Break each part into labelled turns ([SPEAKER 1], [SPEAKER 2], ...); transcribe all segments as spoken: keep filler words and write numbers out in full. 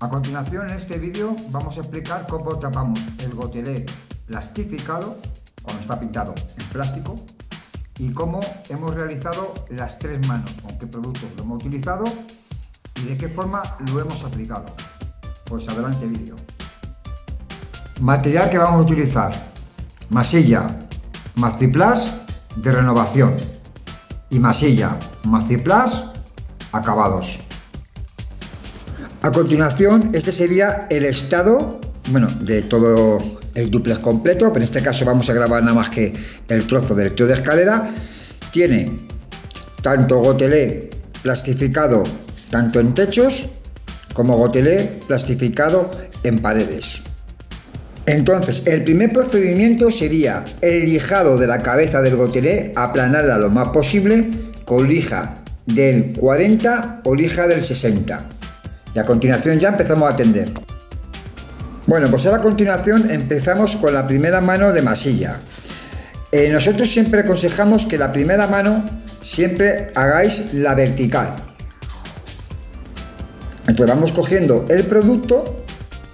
[SPEAKER 1] A continuación, en este vídeo vamos a explicar cómo tapamos el gotelé plastificado cuando está pintado en plástico y cómo hemos realizado las tres manos, con qué productos lo hemos utilizado y de qué forma lo hemos aplicado. Pues adelante vídeo. Material que vamos a utilizar: masilla Maxiplas de renovación y masilla Maxiplas acabados. A continuación, este sería el estado, bueno, de todo el dúplex completo, pero en este caso vamos a grabar nada más que el trozo del trío de escalera. Tiene tanto gotelé plastificado tanto en techos como gotelé plastificado en paredes. Entonces, el primer procedimiento sería el lijado de la cabeza del gotelé, aplanarla lo más posible con lija del cuarenta o lija del sesenta. Y a continuación ya empezamos a tender. Bueno, pues ahora a continuación empezamos con la primera mano de masilla. Eh, nosotros siempre aconsejamos que la primera mano siempre hagáis la vertical. Entonces vamos cogiendo el producto,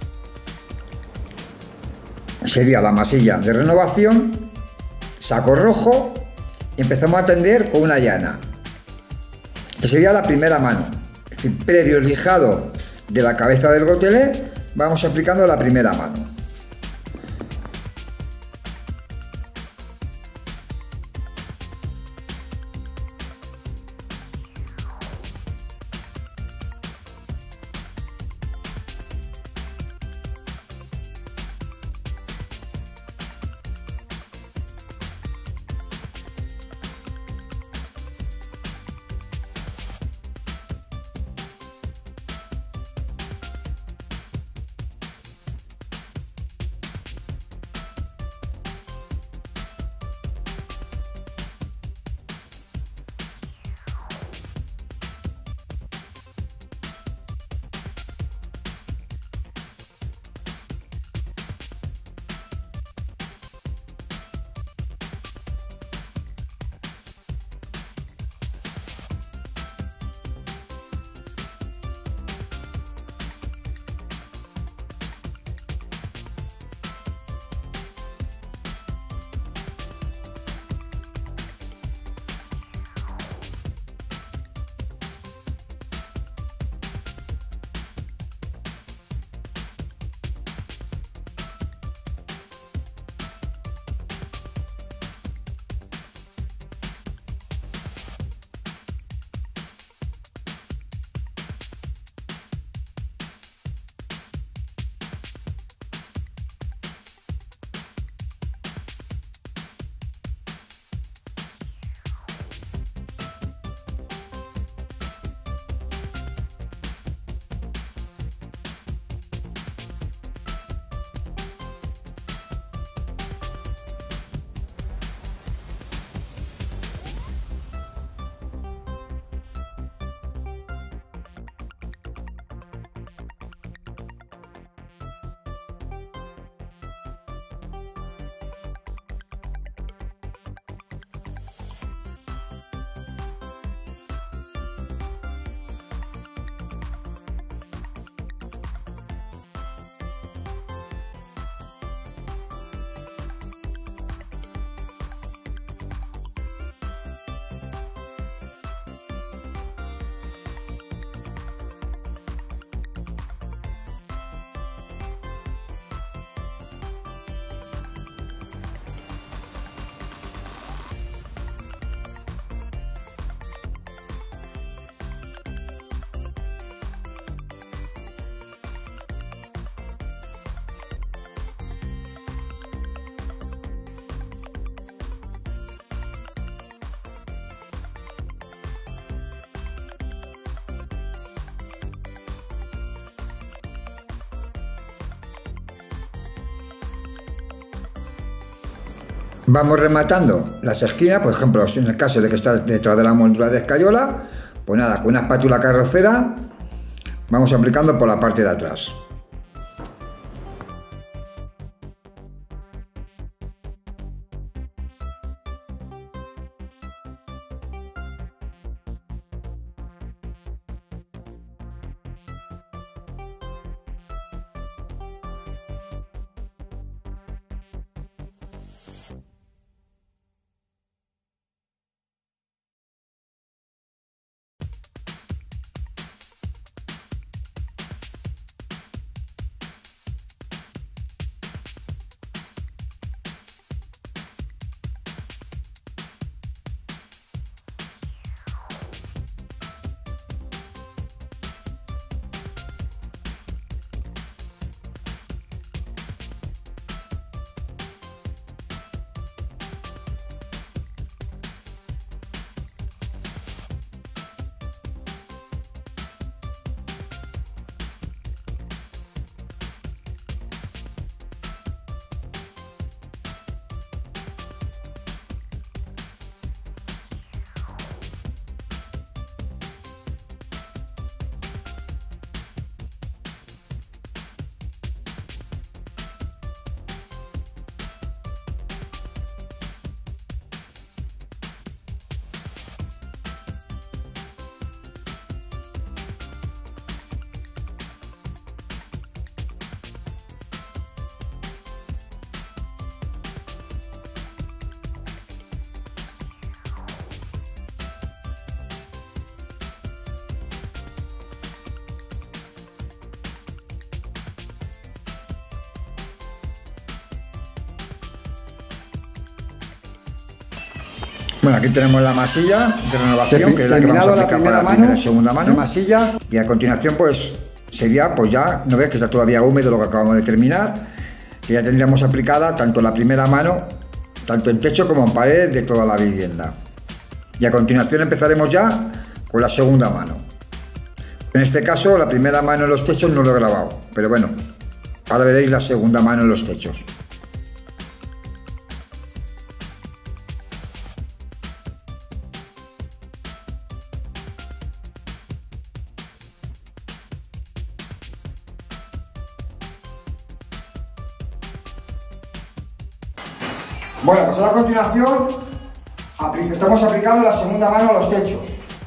[SPEAKER 1] sería la masilla de renovación, saco rojo y empezamos a tender con una llana. Esta sería la primera mano. Es decir, previo el lijado de la cabeza del gotelé, vamos aplicando la primera mano. Vamos rematando las esquinas, por ejemplo, en el caso de que está detrás de la moldura de escayola, pues nada, con una espátula carrocera vamos aplicando por la parte de atrás. Bueno, aquí tenemos la masilla de renovación, que es la que vamos a aplicar para la primera y segunda mano. Masilla. Y a continuación, pues, sería, pues ya, ¿no ves que está todavía húmedo lo que acabamos de terminar? Que ya tendríamos aplicada tanto la primera mano, tanto en techo como en pared de toda la vivienda. Y a continuación empezaremos ya con la segunda mano. En este caso, la primera mano en los techos no lo he grabado, pero bueno, ahora veréis la segunda mano en los techos. Bueno, pues a continuación estamos aplicando la segunda mano a los techos.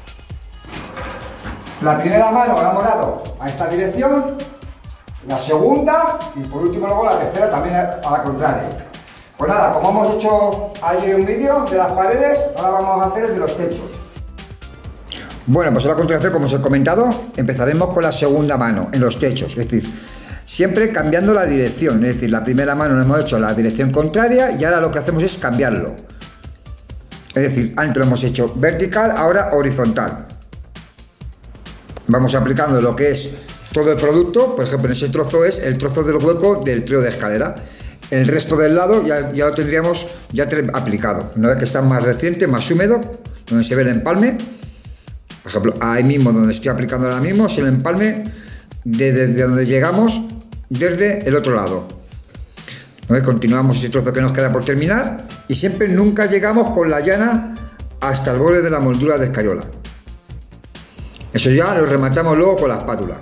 [SPEAKER 1] La primera mano la hemos dado a esta dirección, la segunda y por último luego la tercera también a la contraria. Pues nada, como hemos hecho ayer un vídeo de las paredes, ahora vamos a hacer el de los techos. Bueno, pues a la continuación, como os he comentado, empezaremos con la segunda mano en los techos, es decir, siempre cambiando la dirección, es decir, la primera mano lo hemos hecho en la dirección contraria y ahora lo que hacemos es cambiarlo. Es decir, antes lo hemos hecho vertical, ahora horizontal. Vamos aplicando lo que es todo el producto, por ejemplo en ese trozo es el trozo del hueco del trío de escalera. El resto del lado ya, ya lo tendríamos ya aplicado. Una vez que está más reciente, más húmedo, donde se ve el empalme. Por ejemplo, ahí mismo donde estoy aplicando ahora mismo es el empalme desde de donde llegamos desde el otro lado. ¿No ves? Continuamos ese trozo que nos queda por terminar y siempre nunca llegamos con la llana hasta el borde de la moldura de escayola. Eso ya lo rematamos luego con la espátula.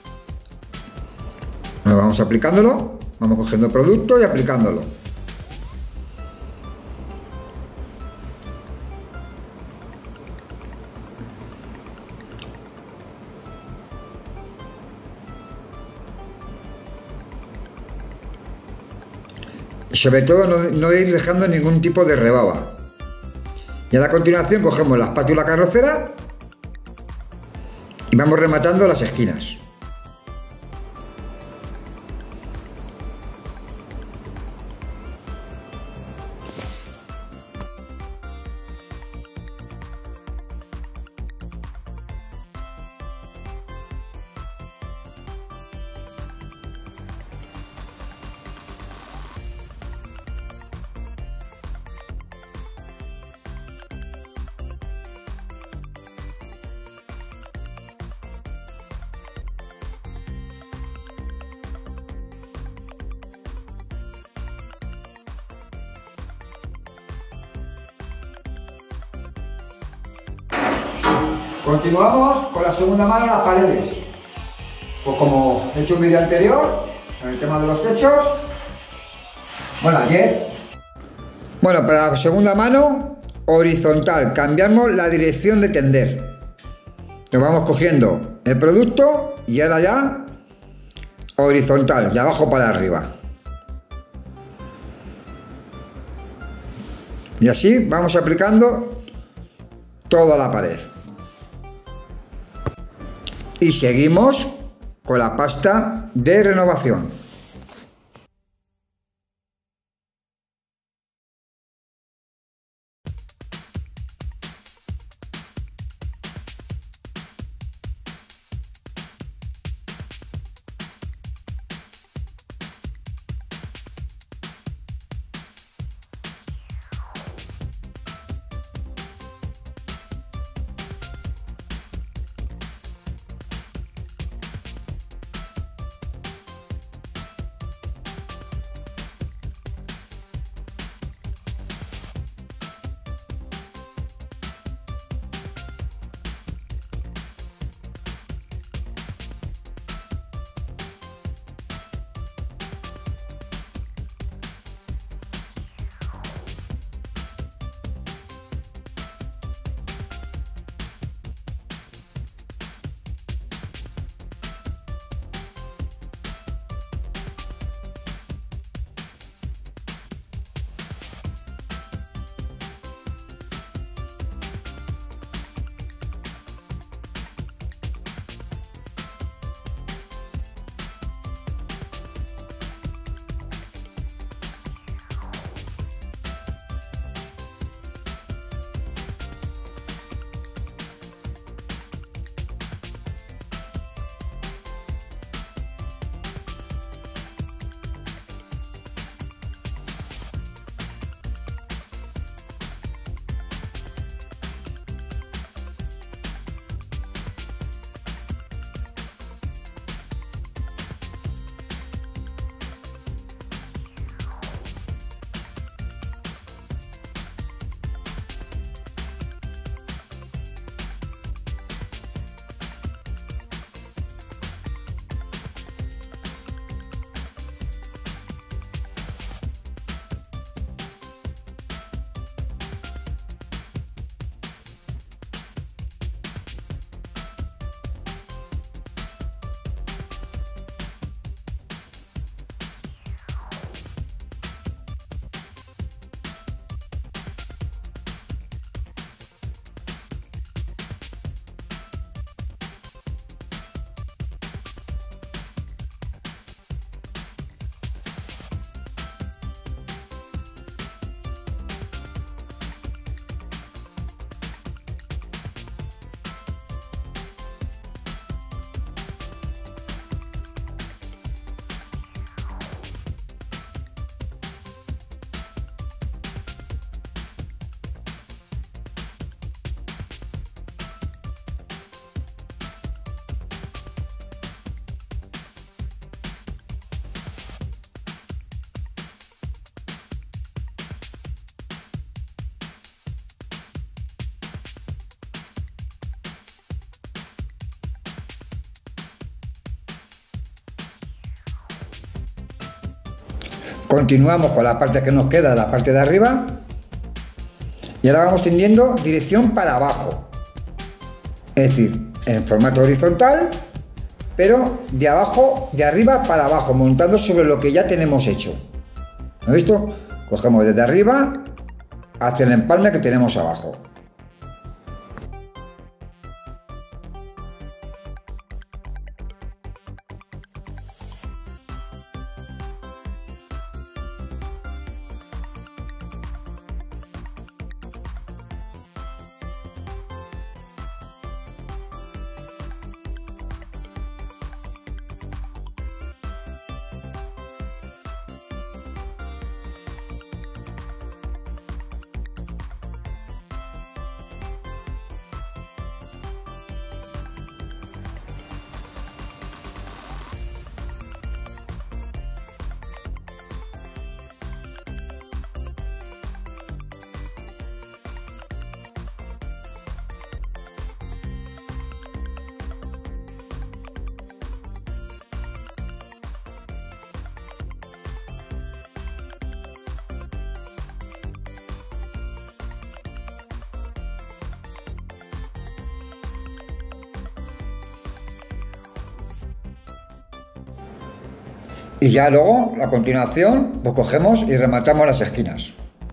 [SPEAKER 1] Nos vamos aplicándolo, vamos cogiendo producto y aplicándolo. Sobre todo no, no ir dejando ningún tipo de rebaba. Y a la continuación cogemos la espátula carrocera y vamos rematando las esquinas. Continuamos con la segunda mano en las paredes. Pues como he hecho un vídeo anterior, en el tema de los techos, bueno, ayer. Bueno, para la segunda mano, horizontal, cambiamos la dirección de tender. Nos vamos cogiendo el producto y ahora ya horizontal, de abajo para arriba. Y así vamos aplicando toda la pared. Y seguimos con la pasta de renovación. Continuamos con la parte que nos queda, la parte de arriba. Y ahora vamos tendiendo dirección para abajo. Es decir, en formato horizontal, pero de abajo, de arriba para abajo, montando sobre lo que ya tenemos hecho. ¿Has visto? Cogemos desde arriba hacia el empalme que tenemos abajo. Y ya luego, a continuación, pues cogemos y rematamos las esquinas.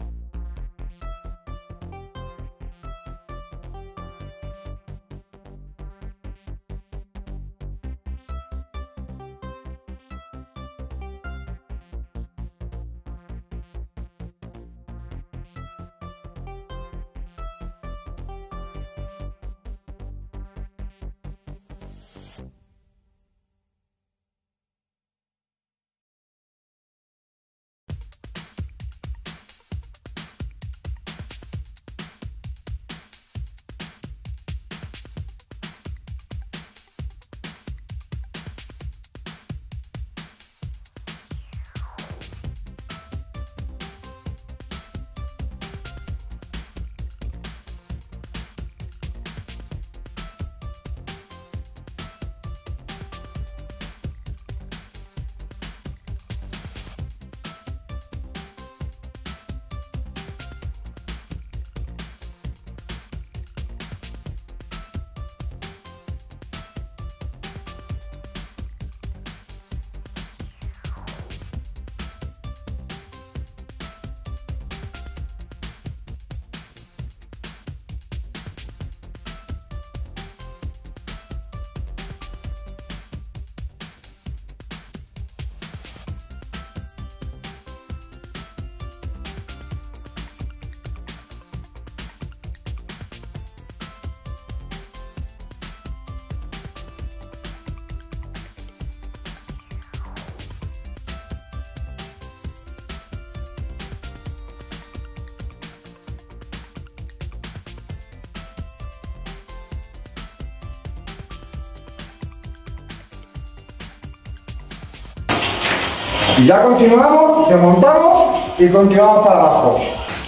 [SPEAKER 1] Y ya continuamos, desmontamos y continuamos para abajo.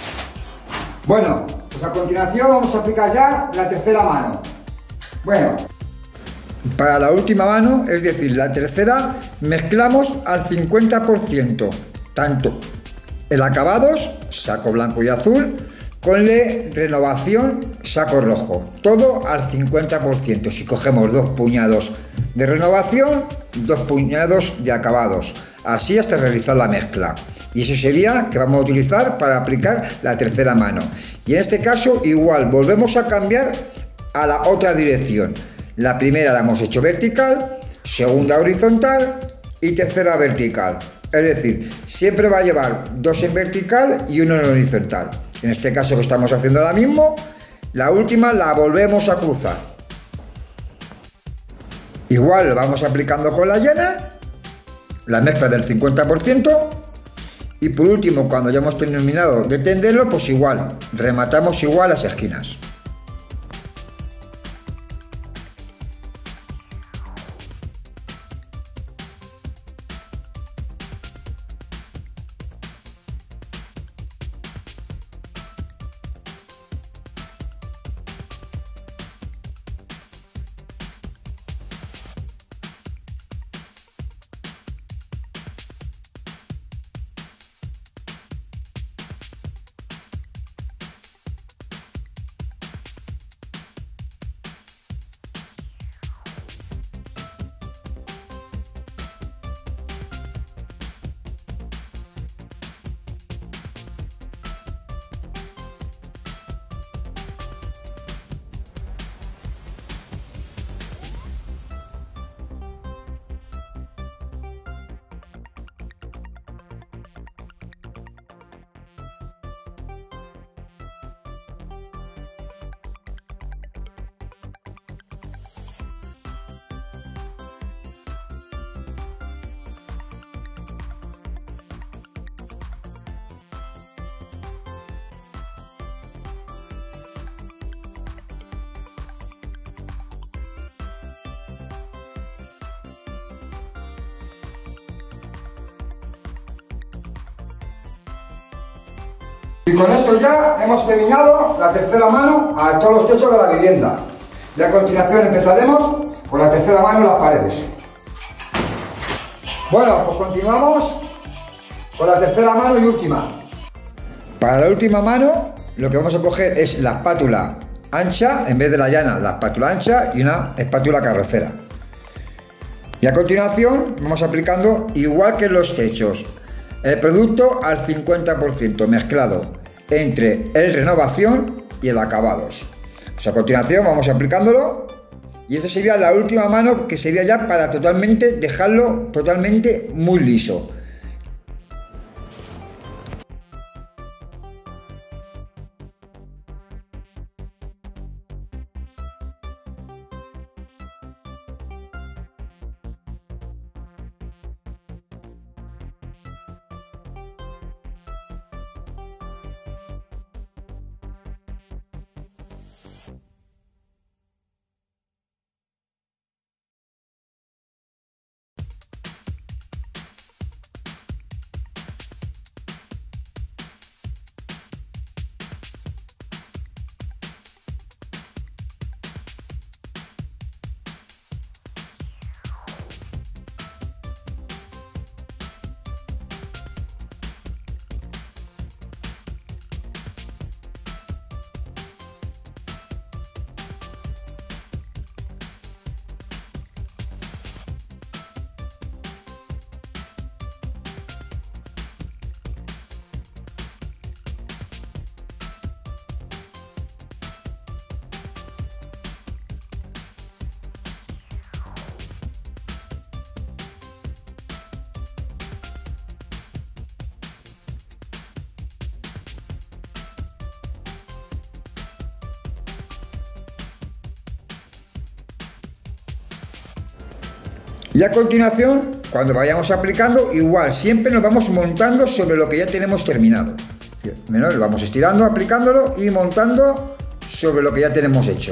[SPEAKER 1] Bueno, pues a continuación vamos a aplicar ya la tercera mano. Bueno, para la última mano, es decir, la tercera, mezclamos al cincuenta por ciento, tanto el acabados, saco blanco y azul, con la renovación, saco rojo. Todo al cincuenta por ciento. Si cogemos dos puñados de renovación, dos puñados de acabados. Así hasta realizar la mezcla. Y eso sería que vamos a utilizar para aplicar la tercera mano. Y en este caso igual, volvemos a cambiar a la otra dirección. La primera la hemos hecho vertical, segunda horizontal y tercera vertical. Es decir, siempre va a llevar dos en vertical y uno en horizontal. En este caso que estamos haciendo ahora mismo, la última la volvemos a cruzar. Igual vamos aplicando con la llana, la mezcla del cincuenta por ciento. Y por último, cuando ya hemos terminado de tenderlo, pues igual, rematamos igual las esquinas. Y con esto ya hemos terminado la tercera mano a todos los techos de la vivienda. Y a continuación empezaremos con la tercera mano en las paredes. Bueno, pues continuamos con la tercera mano y última. Para la última mano lo que vamos a coger es la espátula ancha, en vez de la llana, la espátula ancha y una espátula carrocera. Y a continuación vamos aplicando, igual que en los techos, el producto al cincuenta por ciento mezclado entre el renovación y el acabados. Pues a continuación vamos aplicándolo y esta sería la última mano, que sería ya para totalmente dejarlo totalmente muy liso. Y a continuación, cuando vayamos aplicando, igual, siempre nos vamos montando sobre lo que ya tenemos terminado. Menos, lo vamos estirando, aplicándolo y montando sobre lo que ya tenemos hecho.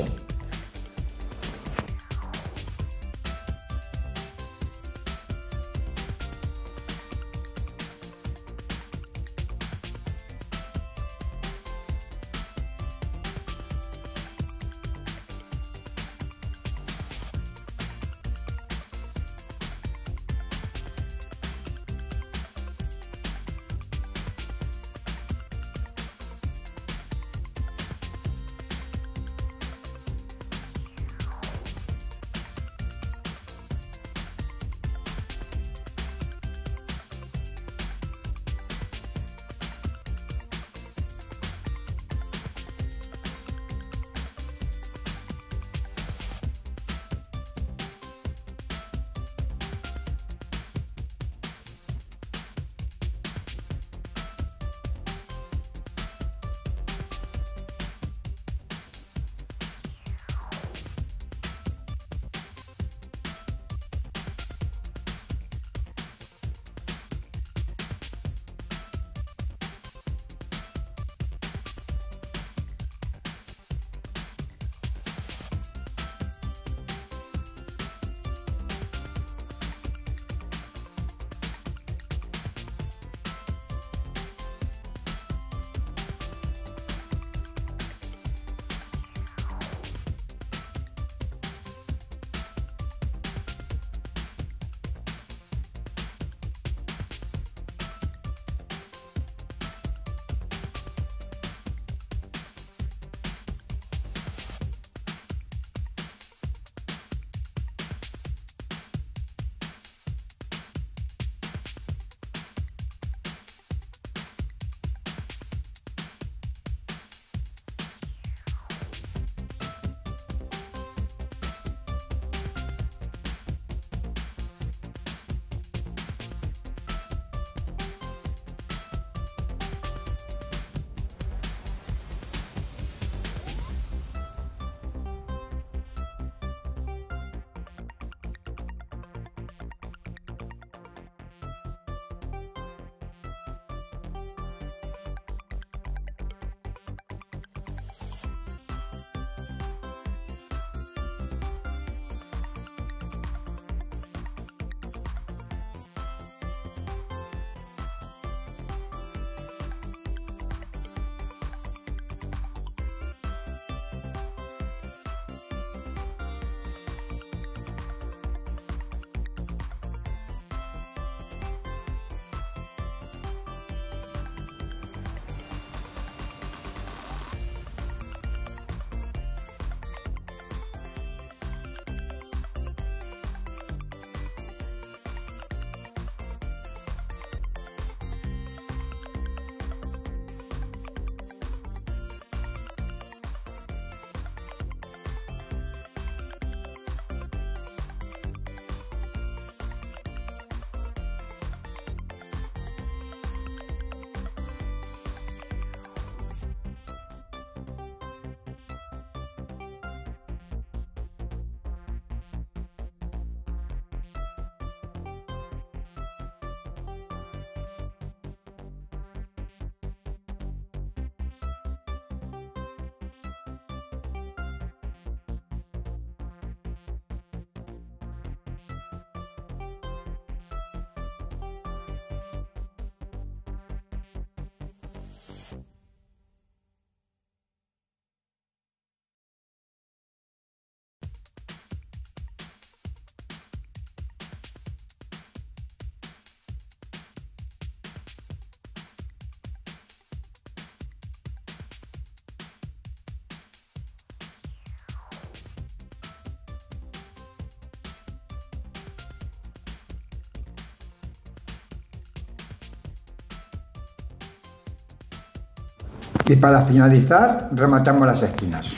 [SPEAKER 1] Y para finalizar, rematamos las esquinas.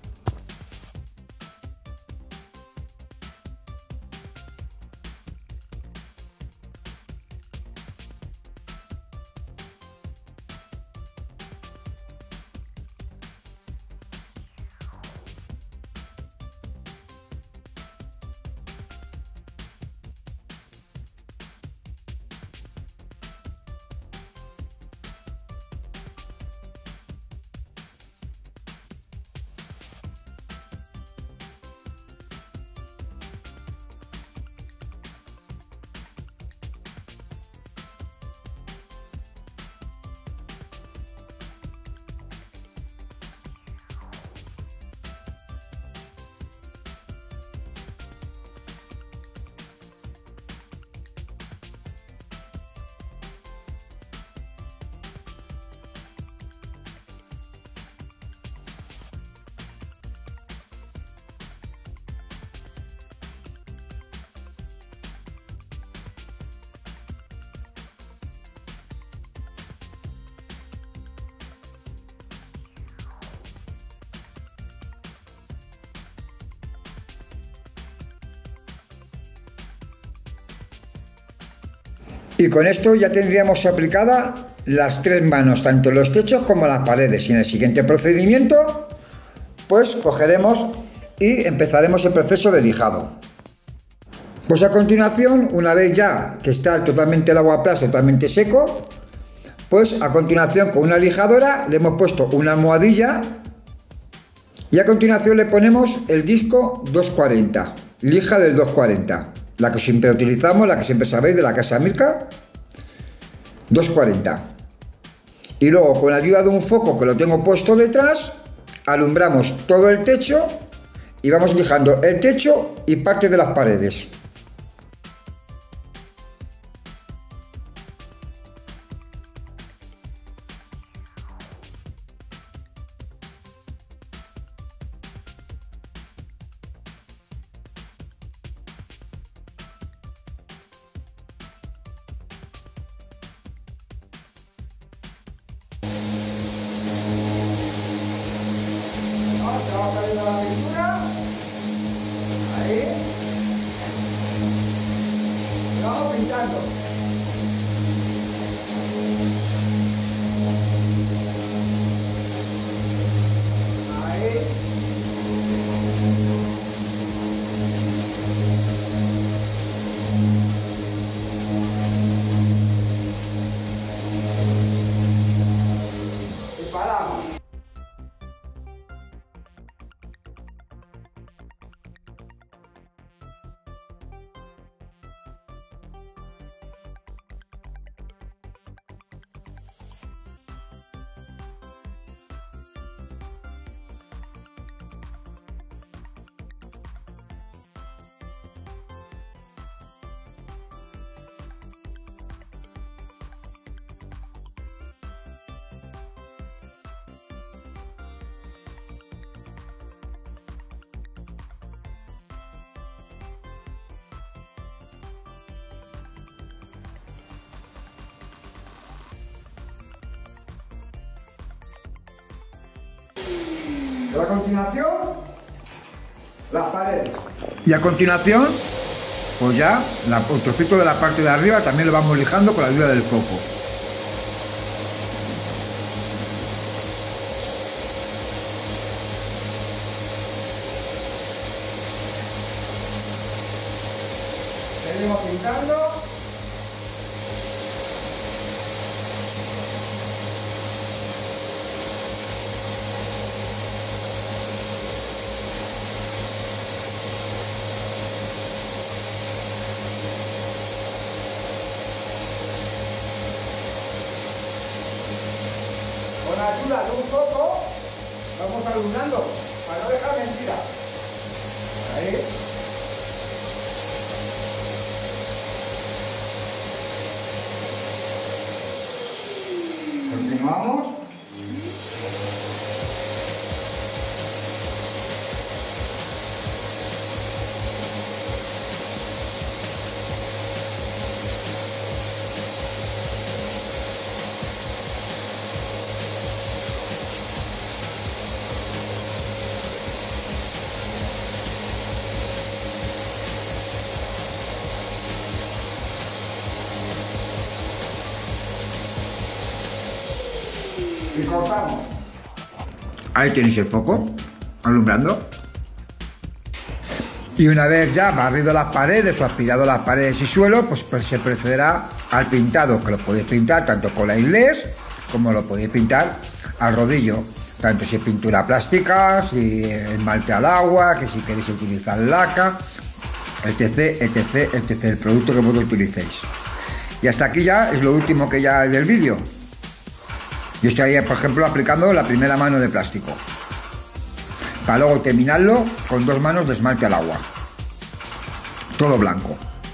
[SPEAKER 1] Y con esto ya tendríamos aplicada las tres manos, tanto los techos como las paredes. Y en el siguiente procedimiento, pues cogeremos y empezaremos el proceso de lijado. Pues a continuación, una vez ya que está totalmente el aguaplast totalmente seco, pues a continuación con una lijadora le hemos puesto una almohadilla y a continuación le ponemos el disco doscientos cuarenta, lija del doscientos cuarenta. La que siempre utilizamos, la que siempre sabéis, de la casa Milka, doscientos cuarenta. Y luego con la ayuda de un foco que lo tengo puesto detrás, alumbramos todo el techo y vamos lijando el techo y parte de las paredes. Va saliendo la pintura, ahí, y vamos pintando. Ahí. Y paramos. A continuación, las paredes. Y a continuación, pues ya la, el trocito de la parte de arriba también lo vamos lijando con la ayuda del foco. Seguimos pintando. Con la ayuda de un foco vamos alumbrando para no dejar mentira. Ahí. Continuamos. y cortamos. Ahí tenéis el foco alumbrando. Y una vez ya barrido las paredes o aspirado las paredes y suelo, pues, pues se procederá al pintado, que lo podéis pintar tanto con la inglés como lo podéis pintar al rodillo, tanto si es pintura plástica, si esmalte al agua, que si queréis utilizar laca, etc, etc, etc, el producto que vosotros utilicéis. Y hasta aquí ya es lo último que ya hay del vídeo. Yo estoy ahí, por ejemplo, aplicando la primera mano de plástico, para luego terminarlo con dos manos de esmalte al agua, todo blanco.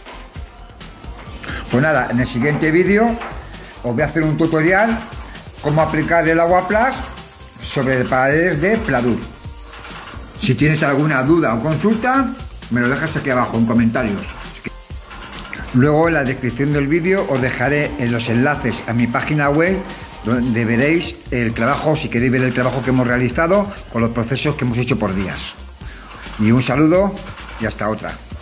[SPEAKER 1] Pues nada, en el siguiente vídeo os voy a hacer un tutorial cómo aplicar el agua plus sobre paredes de pladur. Si tienes alguna duda o consulta, me lo dejas aquí abajo en comentarios. Luego en la descripción del vídeo os dejaré en los enlaces a mi página web, donde veréis el trabajo, si queréis ver el trabajo que hemos realizado con los procesos que hemos hecho por días. Y un saludo y hasta otra.